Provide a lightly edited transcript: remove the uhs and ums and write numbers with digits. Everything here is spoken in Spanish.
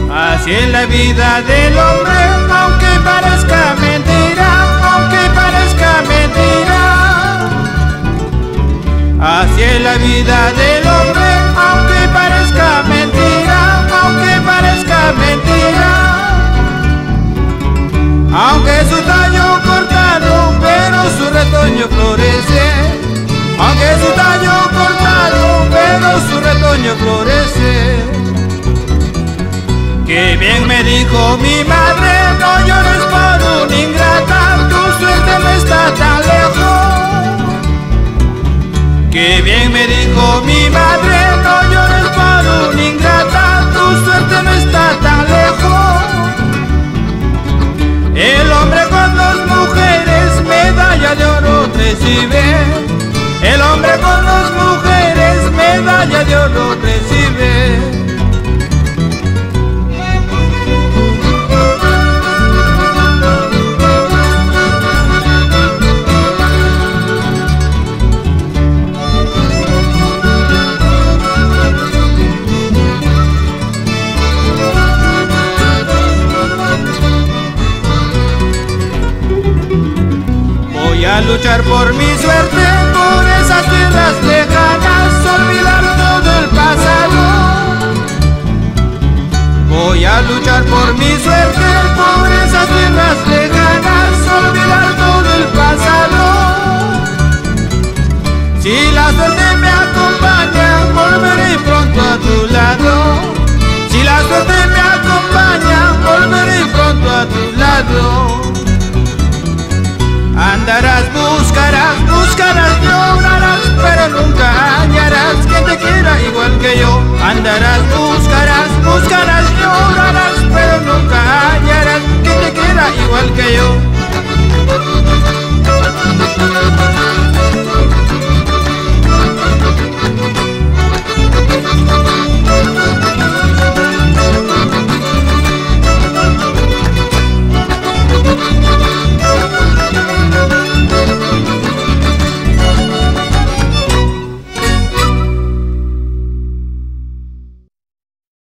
Así es la vida del hombre, aunque parezca mentira, aunque parezca mentira. Así es la vida del hombre, aunque parezca mentira, aunque parezca mentira. Aunque su tallo cortado, pero su retoño florece. Aunque su tallo cortado, pero su retoño florece. Qué bien me dijo mi madre, no llores por una ingrata, tu suerte no está tan lejos. Qué bien me dijo mi madre, no llores por una ingrata, tu suerte no está tan lejos. El hombre con dos mujeres medalla de oro recibe. El hombre con dos mujeres medalla de oro recibe. Voy a luchar por mi suerte, por esas tierras lejanas, olvidar todo el pasado. Voy a luchar por mi suerte, por esas tierras lejanas, olvidar todo el pasado. Si la suerte me acompaña, volveré pronto a tu lado. Si la suerte